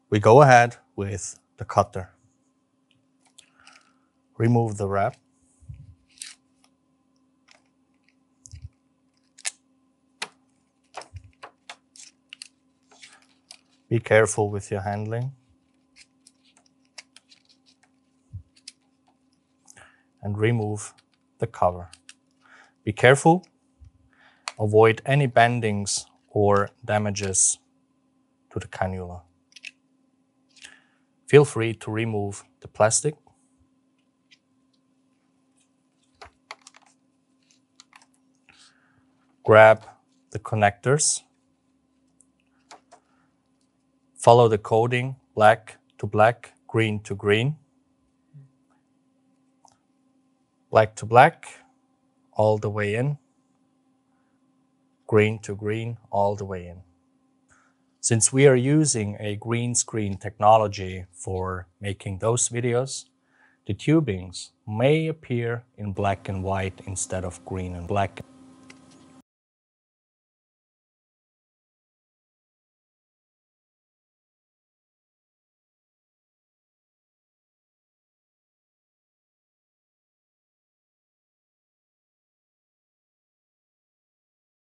We go ahead with the cutter. Remove the wrap. Be careful with your handling. And remove the cover. Be careful. Avoid any bendings or damages to the cannula. Feel free to remove the plastic. Grab the connectors. Follow the coding, black to black, green to green. Black to black, all the way in. Green to green, all the way in. Since we are using a green screen technology for making those videos, the tubings may appear in black and white instead of green and black.